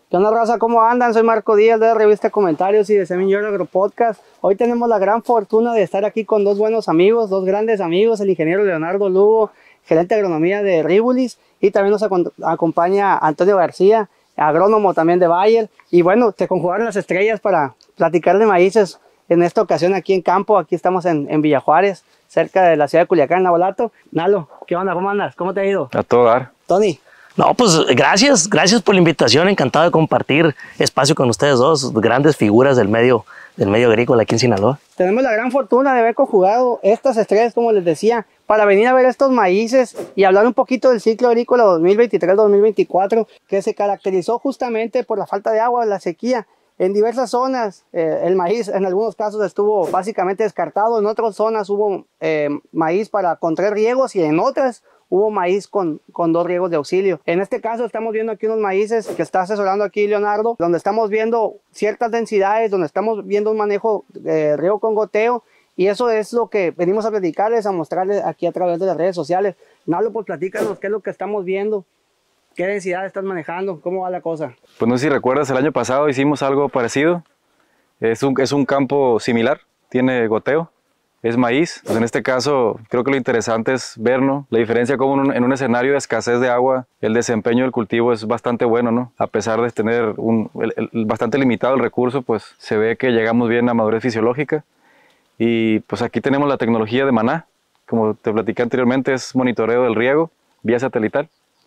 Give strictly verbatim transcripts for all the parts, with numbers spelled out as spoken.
¿Qué onda, raza? ¿Cómo andan? Soy Marco Díaz de la revista Comentarios y de Semillero Agro Podcast. Hoy tenemos la gran fortuna de estar aquí con dos buenos amigos, dos grandes amigos, el ingeniero Leonardo Lugo, gerente de agronomía de Rivulis, y también nos acompaña Antonio García, agrónomo también de Bayer. Y bueno, se conjugaron las estrellas para platicar de maíces en esta ocasión aquí en campo. Aquí estamos en, en Villa Juárez, cerca de la ciudad de Culiacán, Navolato. Nalo, ¿qué onda? ¿Cómo andas? ¿Cómo te ha ido? A todo dar. Tony. No, pues gracias, gracias por la invitación, encantado de compartir espacio con ustedes dos, grandes figuras del medio, del medio agrícola aquí en Sinaloa. Tenemos la gran fortuna de haber conjugado estas estrellas, como les decía, para venir a ver estos maíces y hablar un poquito del ciclo agrícola dos mil veintitrés dos mil veinticuatro, que se caracterizó justamente por la falta de agua, la sequía. En diversas zonas eh, el maíz en algunos casos estuvo básicamente descartado, en otras zonas hubo eh, maíz para con tres riegos y en otras hubo maíz con, con dos riegos de auxilio. En este caso estamos viendo aquí unos maíces que está asesorando aquí Leonardo, donde estamos viendo ciertas densidades, donde estamos viendo un manejo de riego con goteo, y eso es lo que venimos a platicarles, a mostrarles aquí a través de las redes sociales. Nalo, pues platícanos qué es lo que estamos viendo, qué densidad estás manejando, cómo va la cosa. Pues no sé si recuerdas, el año pasado hicimos algo parecido. Es un, es un campo similar, tiene goteo. Es maíz. Pues en este caso creo que lo interesante es ver, ¿no?, la diferencia como en un, en un escenario de escasez de agua el desempeño del cultivo es bastante bueno, ¿no? A pesar de tener un, el, el, bastante limitado el recurso, pues se ve que llegamos bien a madurez fisiológica. Y pues aquí tenemos la tecnología de Maná, como te platicé anteriormente, es monitoreo del riego vía satelital.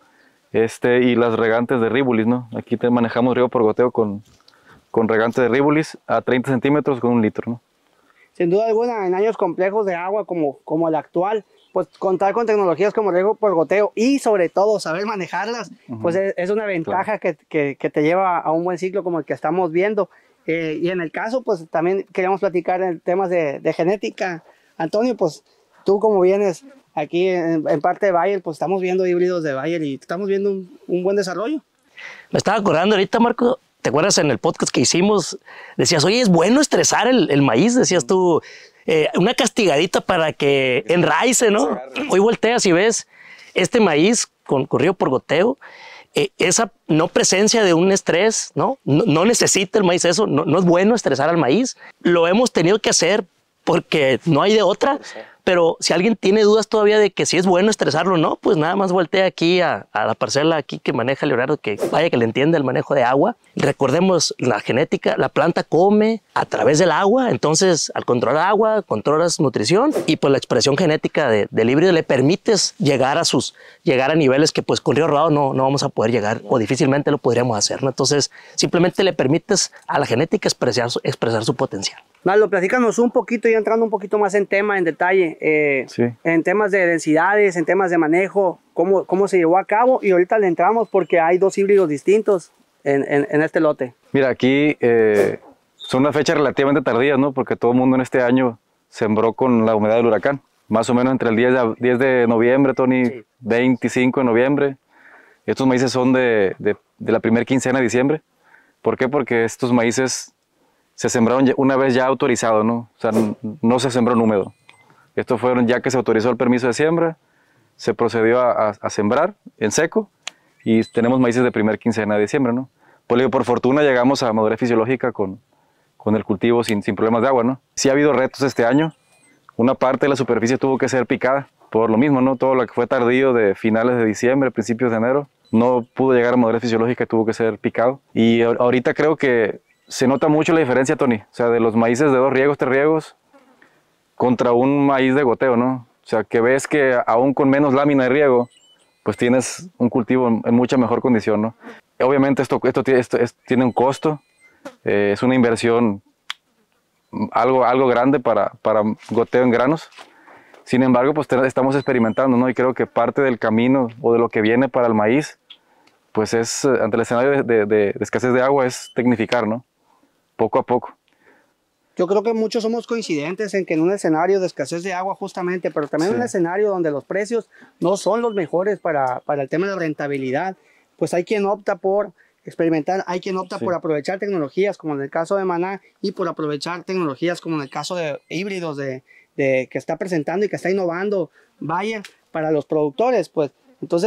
Este, y las regantes de Rivulis, ¿no? Aquí te manejamos riego por goteo con, con regante de Rivulis a treinta centímetros con un litro, ¿no? Sin duda alguna, en años complejos de agua como, como el actual, pues contar con tecnologías como riego por goteo y sobre todo saber manejarlas, uh-huh. pues es, es una ventaja, claro, que, que, que te lleva a un buen ciclo como el que estamos viendo. Eh, y en el caso, pues también queríamos platicar en temas de, de genética. Antonio, pues tú como vienes aquí en, en parte de Bayer, pues estamos viendo híbridos de Bayer y estamos viendo un, un buen desarrollo. Me estaba acordando ahorita, Marco. ¿Te acuerdas en el podcast que hicimos? Decías, oye, es bueno estresar el, el maíz, decías tú, eh, una castigadita para que enraice, ¿no? Hoy volteas y ves este maíz con corrido por goteo, eh, esa no presencia de un estrés, ¿no? No, no necesita el maíz eso, no, no es bueno estresar al maíz. Lo hemos tenido que hacer porque no hay de otra. Pero si alguien tiene dudas todavía de que si es bueno estresarlo o no, pues nada más voltea aquí a, a la parcela aquí que maneja Leonardo, que vaya que le entiende el manejo de agua. Recordemos la genética, la planta come a través del agua, entonces al controlar agua, controlas nutrición y pues la expresión genética de, del híbrido le permites llegar a sus, llegar a niveles que pues con río rodado no, no vamos a poder llegar o difícilmente lo podríamos hacer, ¿no? Entonces simplemente le permites a la genética expresar, expresar su potencial. Nalo, platícanos un poquito y entrando un poquito más en tema, en detalle, eh, sí. en temas de densidades, en temas de manejo, cómo, cómo se llevó a cabo, y ahorita le entramos porque hay dos híbridos distintos en, en, en este lote. Mira, aquí eh, son unas fechas relativamente tardías, ¿no? Porque todo el mundo en este año sembró con la humedad del huracán, más o menos entre el diez de noviembre, Tony, sí. veinticinco de noviembre. Estos maíces son de, de, de la primera quincena de diciembre. ¿Por qué? Porque estos maíces se sembraron una vez ya autorizado, ¿no? O sea, no se sembró en húmedo. Estos fueron ya que se autorizó el permiso de siembra, se procedió a, a, a sembrar en seco y tenemos maíces de primer quincena de diciembre, ¿no? Por, por fortuna llegamos a madurez fisiológica con, con el cultivo sin, sin problemas de agua, ¿no? Sí ha habido retos este año. Una parte de la superficie tuvo que ser picada por lo mismo, ¿no? Todo lo que fue tardío de finales de diciembre, principios de enero, no pudo llegar a madurez fisiológica y tuvo que ser picado. Y ahorita creo que se nota mucho la diferencia, Tony, o sea, de los maíces de dos riegos, tres riegos, contra un maíz de goteo, ¿no? O sea, que ves que aún con menos lámina de riego, pues tienes un cultivo en, en mucha mejor condición, ¿no? Obviamente esto, esto, esto, esto tiene un costo, eh, es una inversión algo, algo grande para, para goteo en granos. Sin embargo, pues te, estamos experimentando, ¿no? Y creo que parte del camino o de lo que viene para el maíz, pues es, ante el escenario de, de, de, de escasez de agua, es tecnificar, ¿no? Poco a poco. Yo creo que muchos somos coincidentes en que en un escenario de escasez de agua justamente, pero también sí. en un escenario donde los precios no son los mejores para, para el tema de rentabilidad, pues hay quien opta por experimentar, hay quien opta sí. por aprovechar tecnologías como en el caso de Maná y por aprovechar tecnologías como en el caso de híbridos de, de, que está presentando y que está innovando Bayer para los productores. Pues entonces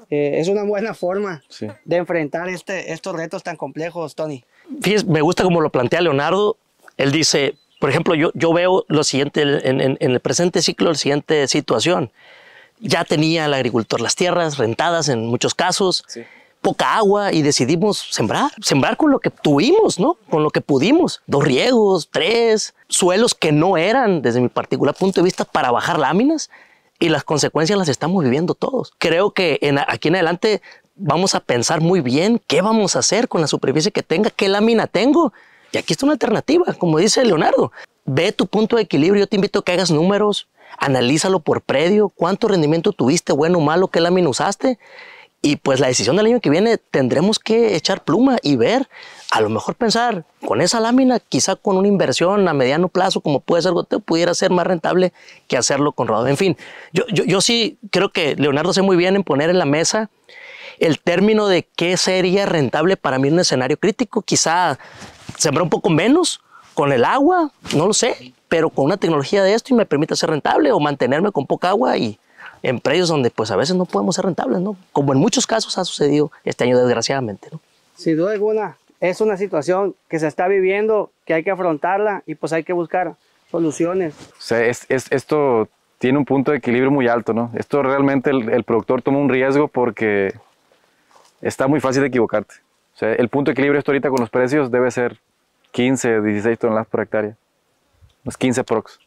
Eh, es una buena forma Sí. de enfrentar este, estos retos tan complejos, Tony. Fíjese, me gusta como lo plantea Leonardo. Él dice, por ejemplo, yo, yo veo lo siguiente en, en, en el presente ciclo, la siguiente situación. Ya tenía el agricultor las tierras rentadas en muchos casos, Sí. poca agua y decidimos sembrar, sembrar con lo que tuvimos, ¿no? Con lo que pudimos. Dos riegos, tres, suelos que no eran, desde mi particular punto de vista, para bajar láminas y las consecuencias las estamos viviendo todos. Creo que en, aquí en adelante vamos a pensar muy bien qué vamos a hacer con la superficie que tenga, qué lámina tengo. Y aquí está una alternativa, como dice Leonardo. Ve tu punto de equilibrio, yo te invito a que hagas números, analízalo por predio, cuánto rendimiento tuviste, bueno o malo, qué lámina usaste. Y pues la decisión del año que viene tendremos que echar pluma y ver, a lo mejor pensar con esa lámina, quizá con una inversión a mediano plazo, como puede ser goteo, pudiera ser más rentable que hacerlo con rodado. En fin, yo, yo, yo sí creo que Leonardo hace muy bien en poner en la mesa el término de qué sería rentable para mí en un escenario crítico. Quizá sembrar un poco menos con el agua, no lo sé, pero con una tecnología de esto y me permite ser rentable, o mantenerme con poca agua y en predios donde pues a veces no podemos ser rentables, ¿no? Como en muchos casos ha sucedido este año desgraciadamente, ¿no? Sin duda alguna, es una situación que se está viviendo, que hay que afrontarla y pues hay que buscar soluciones. O sea, es, es, esto tiene un punto de equilibrio muy alto, ¿no? Esto realmente el, el productor toma un riesgo porque está muy fácil de equivocarte. O sea, el punto de equilibrio esto ahorita con los precios debe ser quince, dieciséis toneladas por hectárea. Unos quince prox.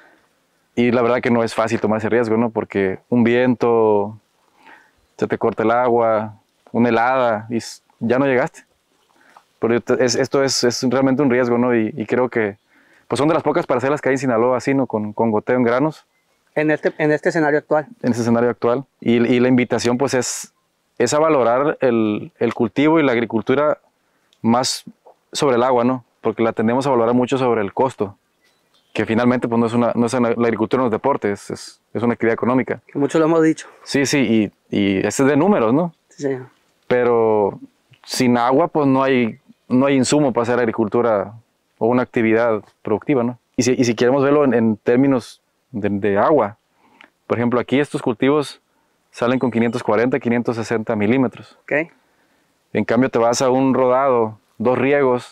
Y la verdad que no es fácil tomar ese riesgo, ¿no? Porque un viento, se te corta el agua, una helada y ya no llegaste. Pero es, esto es, es realmente un riesgo, ¿no? Y, y creo que pues son de las pocas parcelas que hay en Sinaloa así, ¿no? Con, con goteo en granos. En este, en este escenario actual. En ese escenario actual. Y, y la invitación pues es, es a valorar el, el cultivo y la agricultura más sobre el agua, ¿no? Porque la tendemos a valorar mucho sobre el costo. Que finalmente pues no es una, no es una, la agricultura no es deporte, es, es, es una actividad económica. Que mucho lo hemos dicho. Sí, sí, y, y ese es de números, ¿no? Sí, señor. Pero sin agua pues no hay, no hay insumo para hacer agricultura o una actividad productiva, ¿no? Y si, y si queremos verlo en, en términos de, de agua, por ejemplo, aquí estos cultivos salen con quinientos cuarenta, quinientos sesenta milímetros. Ok. En cambio te vas a un rodado, dos riegos,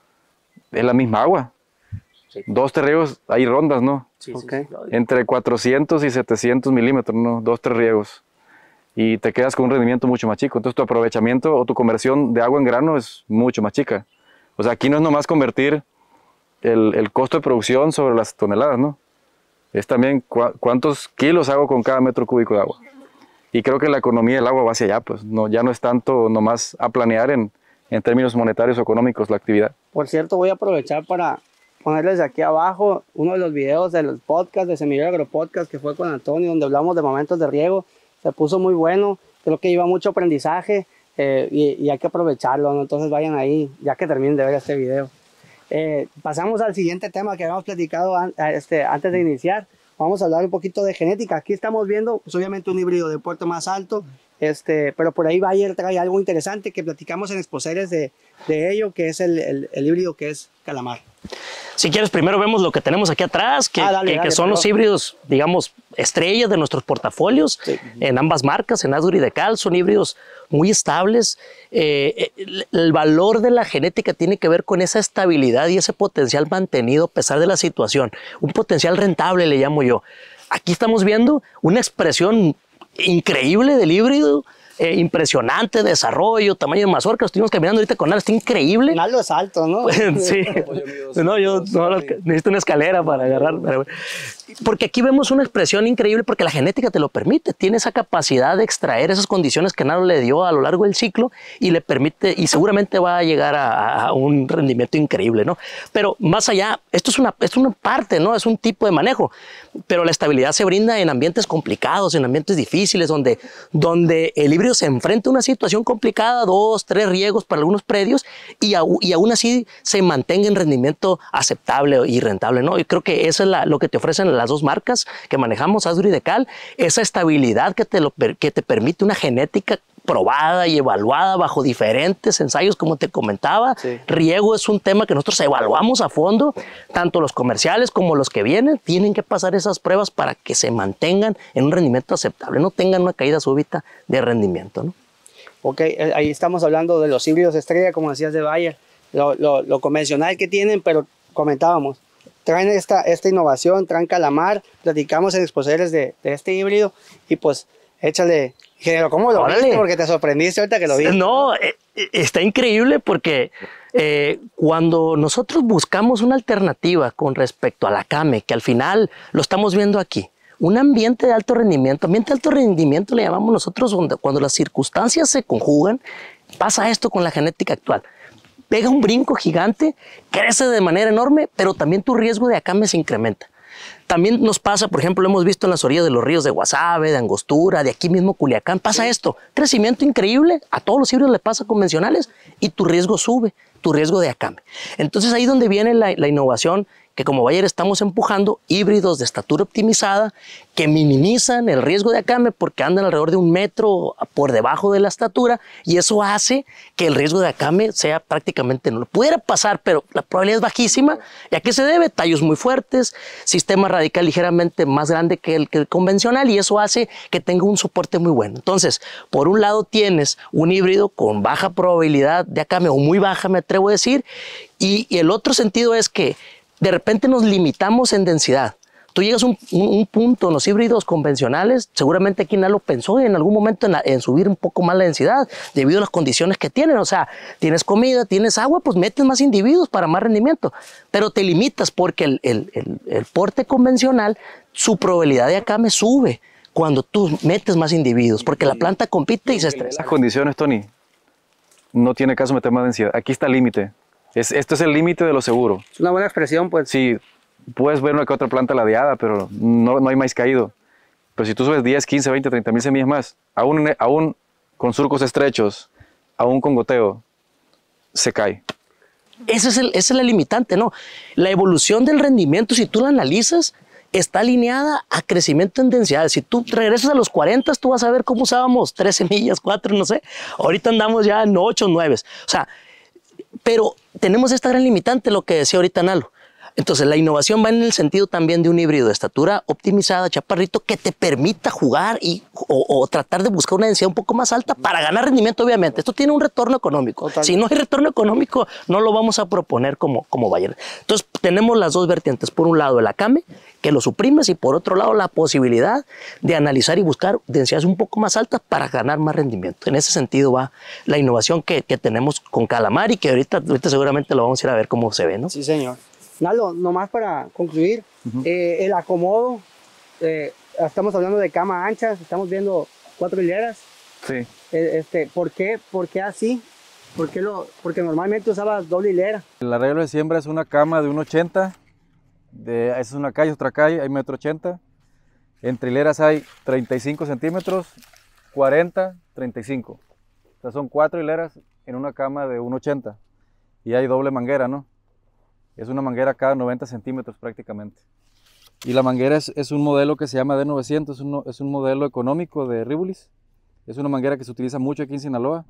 es la misma agua. Sí. Dos, tres riegos, hay rondas, ¿no? Sí, Ok. sí, sí. Entre cuatrocientos y setecientos milímetros, ¿no? Dos, tres riegos. Y te quedas con un rendimiento mucho más chico. Entonces tu aprovechamiento o tu conversión de agua en grano es mucho más chica. O sea, aquí no es nomás convertir el, el costo de producción sobre las toneladas, ¿no? Es también cu cuántos kilos hago con cada metro cúbico de agua. Y creo que la economía del agua va hacia allá, pues no, ya no es tanto nomás a planear en, en términos monetarios o económicos la actividad. Por cierto, voy a aprovechar para ponerles aquí abajo uno de los videos del podcast de Semillero Agropodcast que fue con Antonio, donde hablamos de momentos de riego. Se puso muy bueno, creo que lleva mucho aprendizaje eh, y, y hay que aprovecharlo, ¿no? Entonces vayan ahí, ya que terminen de ver este video. Eh, pasamos al siguiente tema que habíamos platicado an este, antes de iniciar. Vamos a hablar un poquito de genética. Aquí estamos viendo, pues obviamente un híbrido de puerto más alto, este, pero por ahí Bayer trae algo interesante que platicamos en Exposeres de, de ello, que es el, el, el híbrido que es calamar. Si quieres, primero vemos lo que tenemos aquí atrás, que, Ah, dale, que, dale, que son perdón. los híbridos, digamos, estrellas de nuestros portafolios, Sí. en ambas marcas, en Azure y Decal, son híbridos muy estables. Eh, el, el valor de la genética tiene que ver con esa estabilidad y ese potencial mantenido a pesar de la situación. Un potencial rentable, le llamo yo. Aquí estamos viendo una expresión increíble del híbrido, eh, impresionante, desarrollo, tamaño de mazorca. Estuvimos caminando ahorita con él, está increíble. Algo es alto, ¿no? Sí, no, yo no, necesito una escalera para agarrar. Porque aquí vemos una expresión increíble porque la genética te lo permite, tiene esa capacidad de extraer esas condiciones que Naro le dio a lo largo del ciclo y le permite, y seguramente va a llegar a, a un rendimiento increíble, ¿no? Pero más allá, esto es una, esto es una parte, ¿no? Es un tipo de manejo, pero la estabilidad se brinda en ambientes complicados, en ambientes difíciles, donde, donde el híbrido se enfrenta a una situación complicada, dos, tres riegos para algunos predios y, a, y aún así se mantenga en rendimiento aceptable y rentable, ¿no? Y creo que eso es la, lo que te ofrecen las dos marcas que manejamos, Azure y Decal, esa estabilidad que te, lo, que te permite una genética probada y evaluada bajo diferentes ensayos, como te comentaba. Sí. Riego es un tema que nosotros evaluamos a fondo, tanto los comerciales como los que vienen, tienen que pasar esas pruebas para que se mantengan en un rendimiento aceptable, no tengan una caída súbita de rendimiento, ¿no? Ok, ahí estamos hablando de los híbridos estrella, como decías de Bayer, lo, lo, lo convencional que tienen, pero comentábamos, traen esta, esta innovación, traen Calamar, platicamos en expositores de, de este híbrido y pues échale, ingeniero, ¿cómo lo Órale. viste? Porque te sorprendiste ahorita que lo viste. No, eh, está increíble porque eh, cuando nosotros buscamos una alternativa con respecto a la Acame, que al final lo estamos viendo aquí, un ambiente de alto rendimiento, ambiente de alto rendimiento le llamamos nosotros donde, cuando las circunstancias se conjugan, pasa esto con la genética actual. Pega un brinco gigante, crece de manera enorme, pero también tu riesgo de Acame se incrementa. También nos pasa, por ejemplo, lo hemos visto en las orillas de los ríos de Guasave, de Angostura, de aquí mismo Culiacán, pasa esto, crecimiento increíble, a todos los híbridos le pasa convencionales y tu riesgo sube, tu riesgo de Acame. Entonces ahí es donde viene la, la innovación que como Bayer estamos empujando híbridos de estatura optimizada que minimizan el riesgo de Acame porque andan alrededor de un metro por debajo de la estatura y eso hace que el riesgo de Acame sea prácticamente nulo. Pudiera pasar, pero la probabilidad es bajísima. ¿Y a qué se debe? Tallos muy fuertes, sistema radical ligeramente más grande que el, que el convencional y eso hace que tenga un soporte muy bueno. Entonces, por un lado tienes un híbrido con baja probabilidad de Acame o muy baja, me atrevo a decir, y, y el otro sentido es que de repente nos limitamos en densidad. Tú llegas a un, un, un punto en los híbridos convencionales, seguramente aquí Nalo pensó en algún momento en, la, en subir un poco más la densidad debido a las condiciones que tienen. O sea, tienes comida, tienes agua, pues metes más individuos para más rendimiento. Pero te limitas porque el, el, el, el porte convencional, su probabilidad de Acame sube cuando tú metes más individuos, porque la planta compite y se estresa. Las condiciones, Tony, no tiene caso meter más densidad. Aquí está el límite. Es, esto es el límite de lo seguro. Es una buena expresión, pues. Sí, puedes ver una que otra planta ladeada, pero no, no hay maíz caído. Pero si tú subes diez, quince, veinte, treinta mil semillas más, aún, aún con surcos estrechos, aún con goteo, se cae. Ese es el, esa es la limitante, ¿no? La evolución del rendimiento, si tú la analizas, está alineada a crecimiento en densidad. Si tú regresas a los cuarenta, tú vas a ver cómo usábamos tres semillas, cuatro, no sé. Ahorita andamos ya en ocho, nueve. O sea, pero tenemos esta gran limitante, lo que decía ahorita Nalo. Entonces la innovación va en el sentido también de un híbrido de estatura optimizada, chaparrito, que te permita jugar y, o, o tratar de buscar una densidad un poco más alta para ganar rendimiento, obviamente. Esto tiene un retorno económico. Total. Si no hay retorno económico, no lo vamos a proponer como, como Bayer. Entonces tenemos las dos vertientes. Por un lado el Acame, que lo suprimes, y por otro lado la posibilidad de analizar y buscar densidades un poco más altas para ganar más rendimiento. En ese sentido va la innovación que, que tenemos con Calamar y que ahorita, ahorita seguramente lo vamos a ir a ver cómo se ve, ¿no? Sí, señor. Nalo, nomás para concluir, uh-huh. eh, el acomodo, eh, estamos hablando de cama anchas, estamos viendo cuatro hileras. Sí. Eh, este, ¿por qué, ¿Por qué así? ¿Por qué lo, porque normalmente usabas doble hilera. El arreglo de siembra es una cama de uno ochenta, de, es una calle, otra calle, hay metro ochenta. Entre hileras hay treinta y cinco centímetros, cuarenta, treinta y cinco. O sea, son cuatro hileras en una cama de uno ochenta. Y hay doble manguera, ¿no? Es una manguera cada noventa centímetros prácticamente. Y la manguera es, es un modelo que se llama D novecientos, es un, es un modelo económico de Rivulis. Es una manguera que se utiliza mucho aquí en Sinaloa.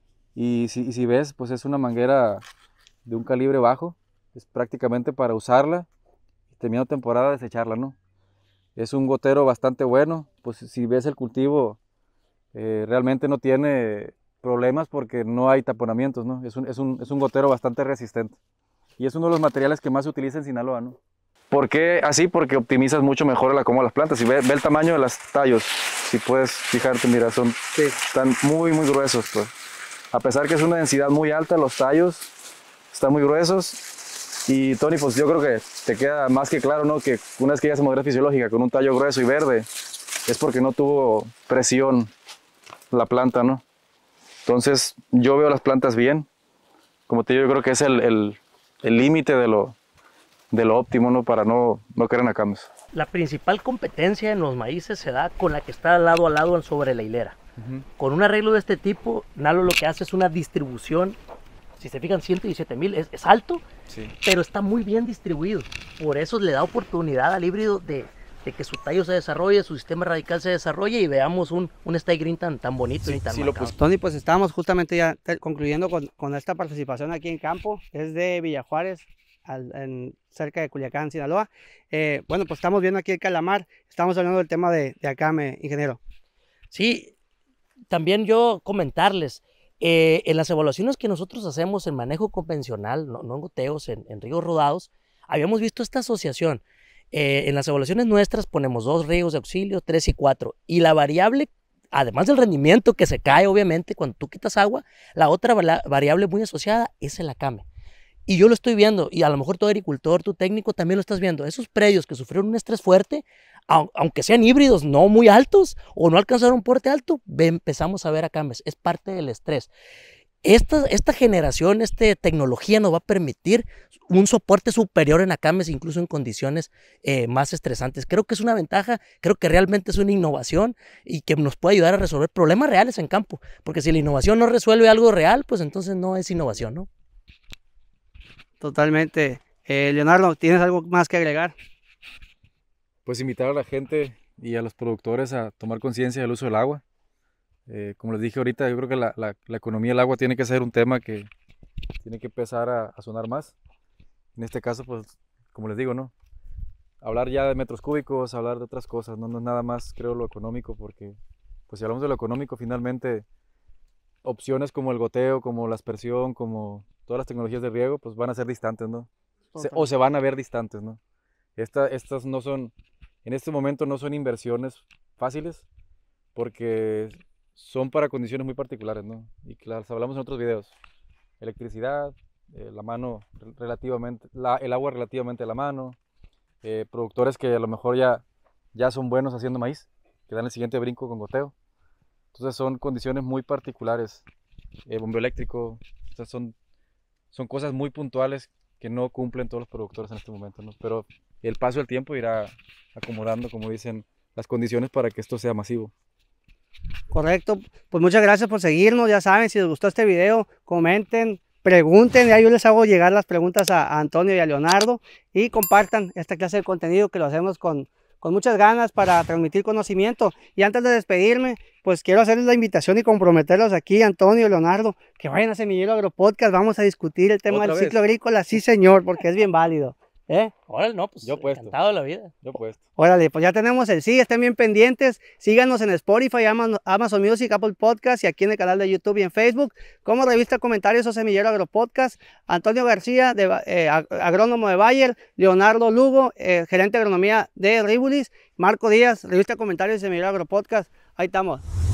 Y si, y si ves, pues es una manguera de un calibre bajo. Es prácticamente para usarla y terminando temporada desecharla, ¿no? Es un gotero bastante bueno. Pues si ves el cultivo, eh, realmente no tiene problemas porque no hay taponamientos, ¿no? Es un, es un, es un gotero bastante resistente. Y es uno de los materiales que más se utiliza en Sinaloa, ¿no? ¿Por qué así? Porque optimizas mucho mejor el acomodo de las plantas. Si ve, ve el tamaño de los tallos, si puedes fijarte, mira, son, sí. están muy, muy gruesos, pues. A pesar que es una densidad muy alta, los tallos están muy gruesos. Y Tony, pues yo creo que te queda más que claro, ¿no? Que una vez que ya se madurez fisiológica con un tallo grueso y verde, es porque no tuvo presión la planta, ¿no? Entonces, yo veo las plantas bien. Como te digo, yo creo que es el... el el límite de lo, de lo óptimo, ¿no? Para no, no caer en acames. La principal competencia en los maíces se da con la que está lado a lado sobre la hilera. Uh-huh. Con un arreglo de este tipo, Nalo lo que hace es una distribución, si se fijan, ciento diecisiete mil, es, es alto, sí. Pero está muy bien distribuido. Por eso le da oportunidad al híbrido de de que su tallo se desarrolle, su sistema radical se desarrolle y veamos un, un stay green tan, tan bonito Sí, y tan sí marcado. lo Tony, pues estábamos justamente ya concluyendo con, con esta participación aquí en campo. Es de Villa Juárez, al, en, cerca de Culiacán, Sinaloa. Eh, bueno, pues estamos viendo aquí el calamar. Estamos hablando del tema de, de acame, ingeniero. Sí, también yo comentarles, eh, en las evaluaciones que nosotros hacemos en manejo convencional, no, no en goteos, en, en ríos rodados, habíamos visto esta asociación. Eh, en las evaluaciones nuestras ponemos dos ríos de auxilio, tres y cuatro, y la variable, además del rendimiento que se cae obviamente cuando tú quitas agua, la otra variable muy asociada es el acame. Y yo lo estoy viendo, y a lo mejor tu agricultor, tu técnico también lo estás viendo. Esos predios que sufrieron un estrés fuerte, aunque sean híbridos no muy altos o no alcanzaron un porte alto, empezamos a ver acames. Es parte del estrés. Esta, esta generación, esta tecnología nos va a permitir un soporte superior en acames, incluso en condiciones eh, más estresantes. Creo que es una ventaja, creo que realmente es una innovación y que nos puede ayudar a resolver problemas reales en campo. Porque si la innovación no resuelve algo real, pues entonces no es innovación, ¿no? Totalmente. Eh, Leonardo, ¿tienes algo más que agregar? Pues invitar a la gente y a los productores a tomar conciencia del uso del agua. Eh, como les dije ahorita, yo creo que la, la, la economía del agua tiene que ser un tema que tiene que empezar a, a sonar más. En este caso, pues, como les digo, ¿no? Hablar ya de metros cúbicos, hablar de otras cosas, no, no es nada más, creo, lo económico, porque, pues, si hablamos de lo económico, finalmente, opciones como el goteo, como la aspersión, como todas las tecnologías de riego, pues van a ser distantes, ¿no? Se, o se van a ver distantes, ¿no? Esta, estas no son, en este momento no son inversiones fáciles, porque son para condiciones muy particulares, ¿no? Y que las hablamos en otros videos. Electricidad, eh, la mano relativamente, la, el agua relativamente a la mano, eh, productores que a lo mejor ya, ya son buenos haciendo maíz, que dan el siguiente brinco con goteo. Entonces son condiciones muy particulares. Eh, bombeo eléctrico, o sea, son, son cosas muy puntuales que no cumplen todos los productores en este momento, ¿no? Pero el paso del tiempo irá acomodando, como dicen, las condiciones para que esto sea masivo. Correcto, pues muchas gracias por seguirnos. Ya saben, si les gustó este video, comenten, pregunten, ya yo les hago llegar las preguntas a, a Antonio y a Leonardo, y compartan esta clase de contenido que lo hacemos con, con muchas ganas para transmitir conocimiento. Y antes de despedirme, pues quiero hacerles la invitación y comprometerlos aquí, Antonio y Leonardo, que vayan a Semillero Agro Podcast. Vamos a discutir el tema del ciclo agrícola, sí señor, porque es bien válido. ¿Eh? Órale, no, pues yo puesto. Encantado de la vida. Yo puesto. Órale, pues ya tenemos el sí, estén bien pendientes, síganos en Spotify, Amazon Music, Apple Podcast y aquí en el canal de YouTube y en Facebook, como Revista Comentarios o Semillero Agro Podcast. Antonio García, de, eh, agrónomo de Bayer, Leonardo Lugo, eh, gerente de agronomía de Ribulis, Marco Díaz, Revista Comentarios y Semillero Agro Podcast. Ahí estamos.